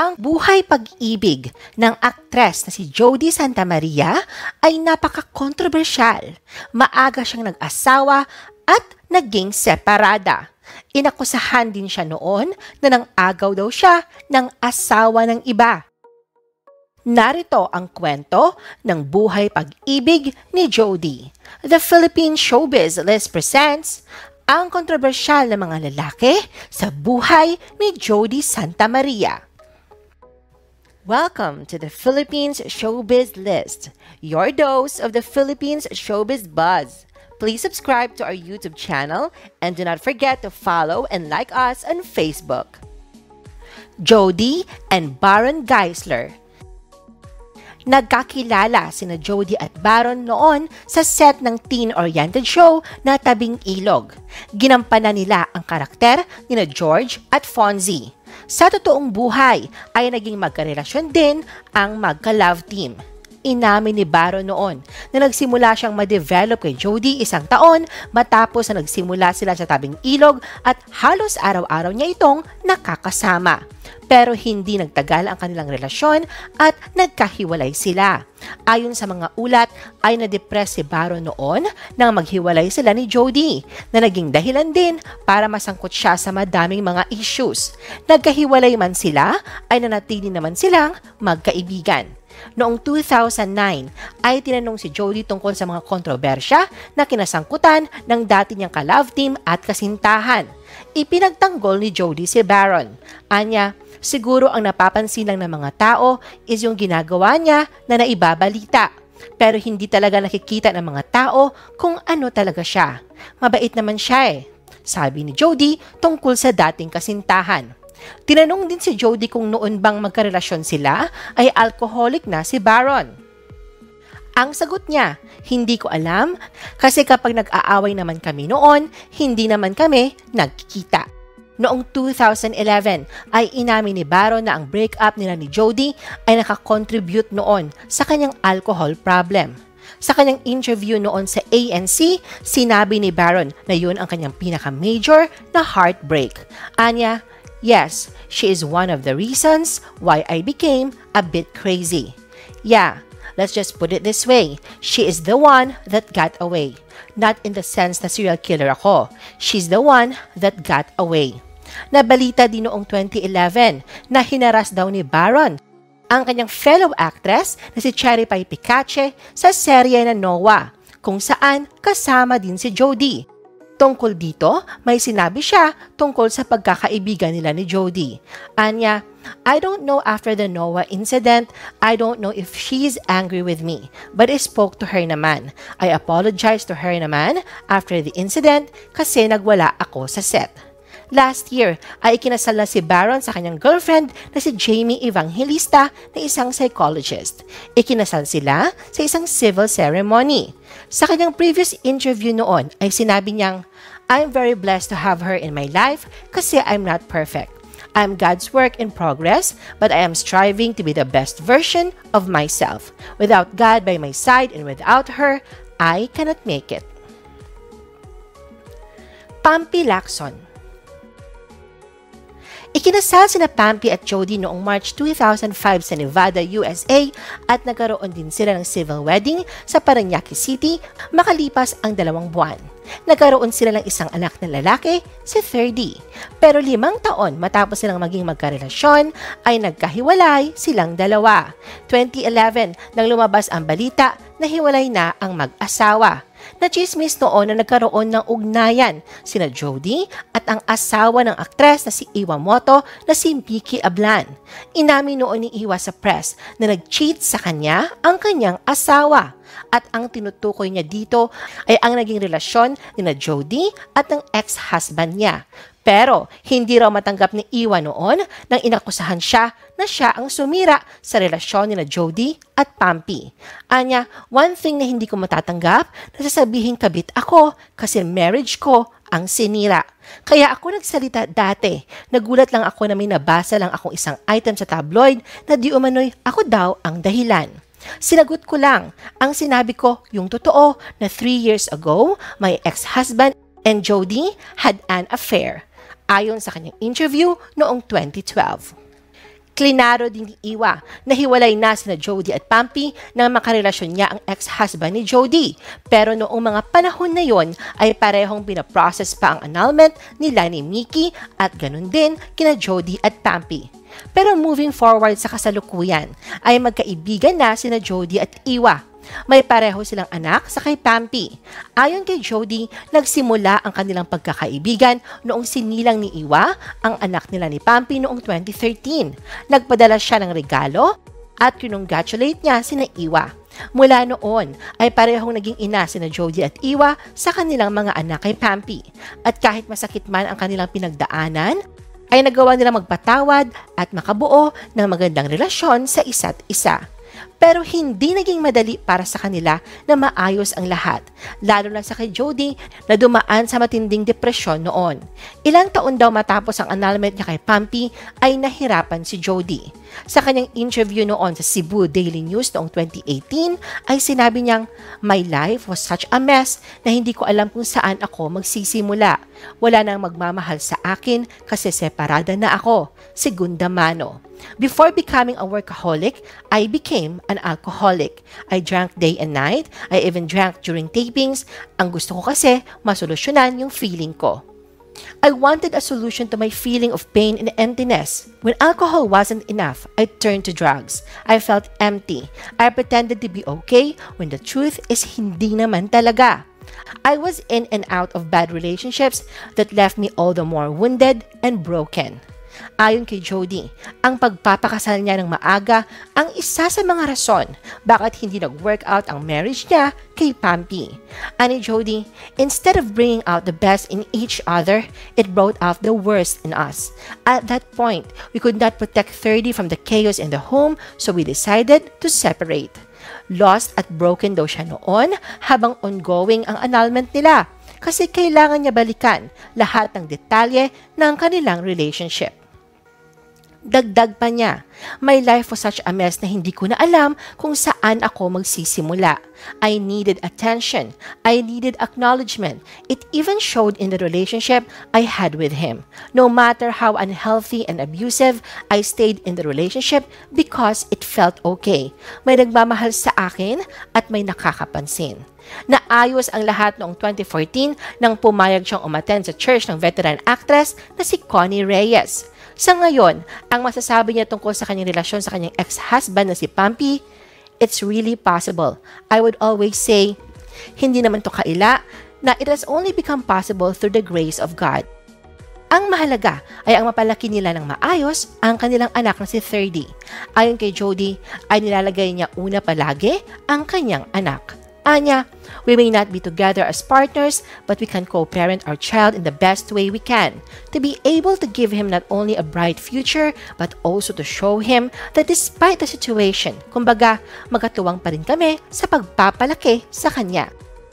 Ang buhay pag-ibig ng aktres na si Jody Santa Maria ay napaka-kontrobersyal. Maaga siyang nag-asawa at naging separada. Inakusahan din siya noon na nang-agaw daw siya ng asawa ng iba. Narito ang kwento ng buhay pag-ibig ni Jody. The Philippine Showbiz List presents ang kontrobersyal na mga lalaki sa buhay ni Jody Santa Maria. Welcome to the Philippines Showbiz List, your dose of the Philippines Showbiz buzz. Please subscribe to our YouTube channel and do not forget to follow and like us on Facebook. Jody and Baron Geisler. Nagkakilala sina Jody at Baron noon sa set ng teen-oriented show na Tabing Ilog. Ginampanan nila ang karakter nina George at Fonzie. Sa totoong buhay ay naging magkarelasyon din ang magka-love team. Inamin ni Baron noon na nagsimula siyang ma-develop kay Jody 1 taon matapos na nagsimula sila sa Tabing Ilog at halos araw-araw niya itong nakakasama. Pero hindi nagtagal ang kanilang relasyon at nagkahiwalay sila. Ayon sa mga ulat ay na-depress si Baron noon nang maghiwalay sila ni Jody na naging dahilan din para masangkot siya sa madaming mga issues. Nagkahiwalay man sila ay nanatili naman silang magkaibigan. Noong 2009 ay tinanong si Jody tungkol sa mga kontrobersya na kinasangkutan ng dati niyang ka-love team at kasintahan. Ipinagtanggol ni Jody si Baron. Anya, siguro ang napapansin lang ng mga tao is yung ginagawa niya na naibabalita. Pero hindi talaga nakikita ng mga tao kung ano talaga siya. Mabait naman siya sabi ni Jody tungkol sa dating kasintahan. Tinanong din si Jody kung noon bang magkarelasyon sila ay alcoholic na si Baron. Ang sagot niya, hindi ko alam kasi kapag nag-aaway naman kami noon, hindi naman kami nagkikita. Noong 2011 ay inamin ni Baron na ang breakup nila ni Jody ay nakakontribute noon sa kanyang alcohol problem. Sa kanyang interview noon sa ANC, sinabi ni Baron na yun ang kanyang pinaka-major na heartbreak. Anya, yes, she is one of the reasons why I became a bit crazy. Yeah, let's just put it this way. She is the one that got away. Not in the sense na serial killer ako. She's the one that got away. Nabalita din noong 2011 na hinaras daw ni Baron ang kanyang fellow actress na si Cherry Pie Picache sa serye na Noah, kung saan kasama din si Jody. Tungkol dito, may sinabi siya tungkol sa pagkakaibigan nila ni Jody. Anya, I don't know after the Noah incident, I don't know if she's angry with me, but I spoke to her naman. I apologized to her naman after the incident kasi nagwala ako sa set. Last year ay ikinasal na si Baron sa kanyang girlfriend na si Jamie Evangelista na isang psychologist. Ikinasal sila sa isang civil ceremony. Sa kanyang previous interview noon ay sinabi niyang, I'm very blessed to have her in my life kasi I'm not perfect. I'm God's work in progress, but I am striving to be the best version of myself. Without God by my side and without her, I cannot make it. Pampi Lacson. Ikinasal sina Pampi at Jody noong March 2005 sa Nevada, USA at nagkaroon din sila ng civil wedding sa Parañaque City makalipas ang 2 buwan. Nagkaroon sila ng isang anak na lalaki, si 30. Pero 5 taon matapos silang maging magkarelasyon ay nagkahiwalay silang dalawa. 2011 nang lumabas ang balita na hiwalay na ang mag-asawa. Nachismis noon na nagkaroon ng ugnayan sina Jody at ang asawa ng aktres na si Iwa Moto na si Mickey Ablan. Inamin noon ni Iwa sa press na nag-cheat sa kanya ang kanyang asawa. At ang tinutukoy niya dito ay ang naging relasyon ni na Jody at ng ex-husband niya. Pero hindi raw matanggap ni Iwa noon nang inakusahan siya na siya ang sumira sa relasyon ni na Jody at Pampi. Anya, one thing na hindi ko matatanggap na sasabihin kabit ako kasi marriage ko ang sinira. Kaya ako nagsalita dati. Nagulat lang ako na may nabasa lang akong isang item sa tabloid na di umano'y ako daw ang dahilan. Sinagot ko lang. Ang sinabi ko yung totoo na 3 years ago, my ex-husband and Jody had an affair. Ayon sa kanyang interview noong 2012. Klinaro din ni Iwa na hiwalay na sina Jody at Pampy nang makarelasyon niya ang ex-husband ni Jody. Pero noong mga panahon na yon ay parehong pinaprocess pa ang annulment nila ni Mickey at ganun din kina Jody at Pampy. Pero moving forward sa kasalukuyan ay magkaibigan na sina Jody at Iwa. May pareho silang anak sa kay Pampy. Ayon kay Jody, nagsimula ang kanilang pagkakaibigan noong sinilang ni Iwa ang anak nila ni Pampy noong 2013. Nagpadala siya ng regalo at kinongratulate niya sina Iwa. Mula noon ay parehong naging ina sina Jody at Iwa sa kanilang mga anak kay Pampy. At kahit masakit man ang kanilang pinagdaanan, ay nagawa nilang magpatawad at makabuo ng magandang relasyon sa isa't isa. Pero hindi naging madali para sa kanila na maayos ang lahat, lalo na sa kay Jody na dumaan sa matinding depresyon noon. Ilang taon daw matapos ang annulment niya kay Pampy ay nahirapan si Jody. Sa kanyang interview noon sa Cebu Daily News noong 2018 ay sinabi niyang, "My life was such a mess na hindi ko alam kung saan ako magsisimula. Wala nang magmamahal sa akin kasi separada na ako." Segunda mano. Before becoming a workaholic, I became an alcoholic. I drank day and night. I even drank during tapings. Ang gusto ko kasi masolusyonan yung feeling ko. I wanted a solution to my feeling of pain and emptiness. When alcohol wasn't enough, I turned to drugs. I felt empty. I pretended to be okay when the truth is hindi naman talaga. I was in and out of bad relationships that left me all the more wounded and broken. Ayon kay Jody, ang pagpapakasal niya ng maaga ang isa sa mga rason bakit hindi nag-work out ang marriage niya kay Pampy. Ani Jody, instead of bringing out the best in each other, it brought out the worst in us. At that point, we could not protect 30 from the chaos in the home, so we decided to separate. Lost at broken daw siya noon habang ongoing ang annulment nila kasi kailangan niya balikan lahat ng detalye ng kanilang relationship. Dagdag pa niya, "My life was such a mess na hindi ko na alam kung saan ako magsisimula. I needed attention. I needed acknowledgement. It even showed in the relationship I had with him. No matter how unhealthy and abusive, I stayed in the relationship because it felt okay. May nagmamahal sa akin at may nakakapansin." Naayos ang lahat noong 2014 nang pumayag siyang umattend sa church ng veteran actress na si Connie Reyes. Sa ngayon, ang masasabi niya tungkol sa kanyang relasyon sa kanyang ex-husband na si Pampy, "It's really possible. I would always say, hindi naman to kaila, na it has only become possible through the grace of God." Ang mahalaga ay ang mapalaki nila ng maayos ang kanilang anak na si 30. Ayon kay Jody, ay nilalagay niya una palagi ang kanyang anak. Anya, "We may not be together as partners, but we can co-parent our child in the best way we can, to be able to give him not only a bright future, but also to show him that despite the situation, kumbaga, magkatuwang pa rin kami sa pagpapalaki sa kanya."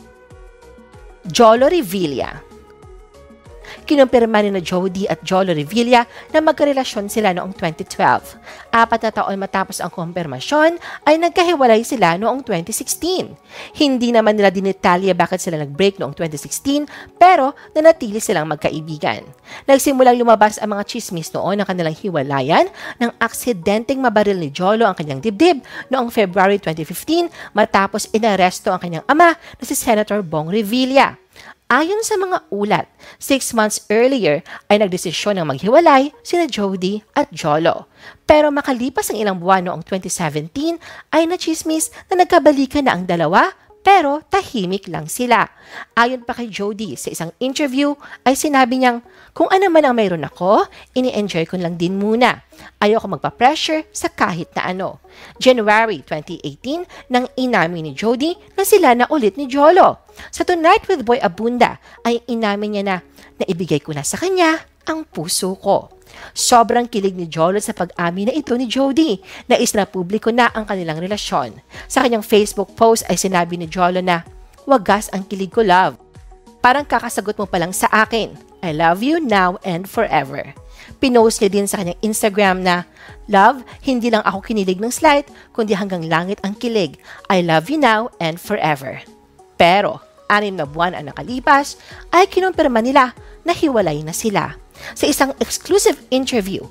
Jolo Revilla. Kinumpirma ni na Jody at Jolo Revilla na magkarelasyon sila noong 2012. 4 na taon matapos ang kumpirmasyon ay nagkahiwalay sila noong 2016. Hindi naman nila dinetalye bakit sila nag-break noong 2016 pero nanatili silang magkaibigan. Nagsimulang lumabas ang mga chismis noon ng kanilang hiwalayan nang aksidenteng mabaril ni Jolo ang kanyang dibdib noong February 2015 matapos inaresto ang kanyang ama na si Senator Bong Revilla. Ayon sa mga ulat, 6 months earlier ay nagdesisyon ng maghiwalay sina Jody at Jolo. Pero makalipas ang ilang buwan noong 2017 ay nachismis na nagkabalikan na ang dalawa pero tahimik lang sila. Ayon pa kay Jody sa isang interview ay sinabi niyang, "Kung ano man ang mayroon ako, ini-enjoy ko lang din muna. Ayoko magpa-pressure sa kahit na ano." January 2018 nang inamin ni Jody na sila na ulit ni Jolo. Sa Tonight with Boy Abunda ay inamin niya na naibigay ko na sa kanya ang puso ko. Sobrang kilig ni Jolo sa pag-amin na ito ni Jody. Nais na publiko na ang kanilang relasyon. Sa kanyang Facebook post ay sinabi ni Jolo na, "Wagas ang kilig ko, love. Parang kakasagot mo pa lang sa akin. I love you now and forever." Pinost niya din sa kanyang Instagram na, "Love, hindi lang ako kinilig ng slight, kundi hanggang langit ang kilig. I love you now and forever." Pero, 6 na buwan ang nakalipas, ay kinumpirma nila na hiwalay na sila. Sa isang exclusive interview,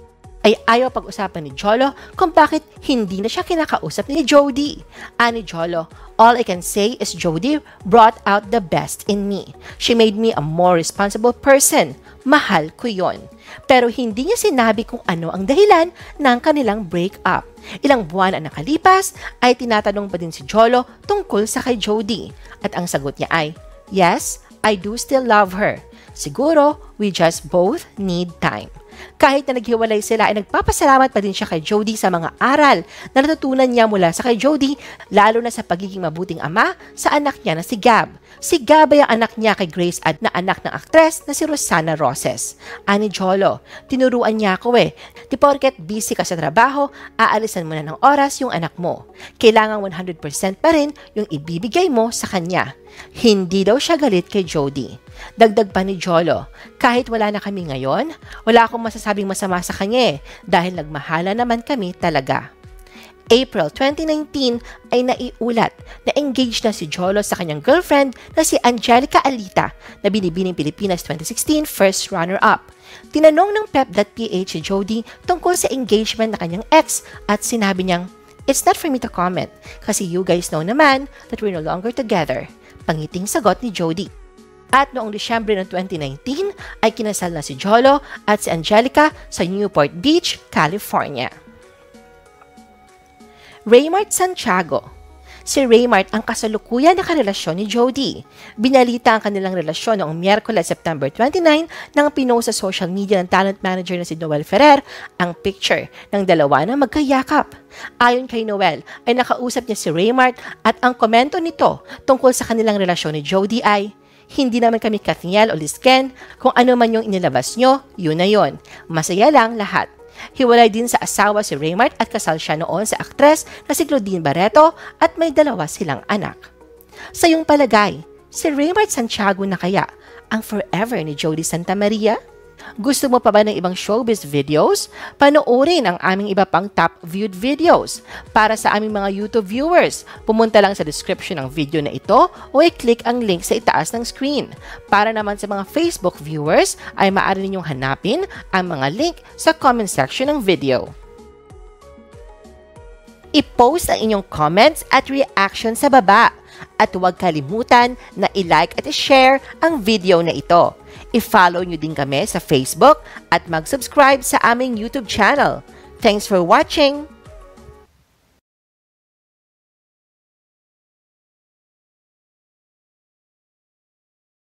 ay ayaw pag-usapan ni Jolo kung bakit hindi na siya kinakausap ni Jody. Ani Jolo, all I can say is Jody brought out the best in me. She made me a more responsible person. Mahal ko yon. Pero hindi niya sinabi kung ano ang dahilan ng kanilang breakup. Ilang buwan ang nakalipas ay tinatanong pa din si Jolo tungkol sa kay Jody. At ang sagot niya ay, yes, I do still love her. Siguro, we just both need time. Kahit na naghiwalay sila ay nagpapasalamat pa din siya kay Jody sa mga aral na natutunan niya mula sa kay Jody, lalo na sa pagiging mabuting ama sa anak niya na si Gab. Si Gab ay ang anak niya kay Grace at na anak ng aktres na si Rosana Roses. Ani Jolo, tinuruan niya ako di porket busy ka sa trabaho, aalisan mo na ng oras yung anak mo. Kailangan 100% pa rin yung ibibigay mo sa kanya. Hindi daw siya galit kay Jody. Dagdag pa ni Jolo, kahit wala na kami ngayon, wala akong masasabing masama sa kanya dahil nagmahala naman kami talaga. April 2019 ay naiulat na engaged na si Jolo sa kanyang girlfriend na si Angelica Alita na Binibining Pilipinas 2016 first runner-up. Tinanong ng Pep.ph si Jody tungkol sa engagement na kanyang ex at sinabi niyang, "It's not for me to comment kasi you guys know naman that we're no longer together." Pangiting sagot ni Jody. At noong Disyembre ng 2019 ay kinasal na si Jolo at si Angelica sa Newport Beach, California. Raymart Santiago. Si Raymart ang kasalukuyan na karelasyon ni Jody. Binalita ang kanilang relasyon noong Miyerkules, September 29 nang pinost sa social media ng talent manager na si Noel Ferrer ang picture ng dalawa na magkayakap. Ayon kay Noel, ay nakausap niya si Raymart at ang komento nito tungkol sa kanilang relasyon ni Jody ay, "Hindi naman kami Kathniel o Lisken, kung ano man yung inilabas nyo, yun na yun. Masaya lang lahat." Hiwalay din sa asawa si Raymart at kasal siya noon sa aktres na si Claudine Barreto at may dalawa silang anak. Sa iyong palagay, si Raymart Santiago na kaya ang forever ni Jody Santa Maria? Gusto mo pa ba ng ibang showbiz videos? Panoorin ang aming iba pang top viewed videos. Para sa aming mga YouTube viewers, pumunta lang sa description ng video na ito o i-click ang link sa itaas ng screen. Para naman sa mga Facebook viewers, ay maaari ninyong hanapin ang mga link sa comment section ng video. I-post ang inyong comments at reaction sa baba. At huwag kalimutan na i-like at i-share ang video na ito. I-follow nyo din kami sa Facebook at mag-subscribe sa aming YouTube channel. Thanks for watching!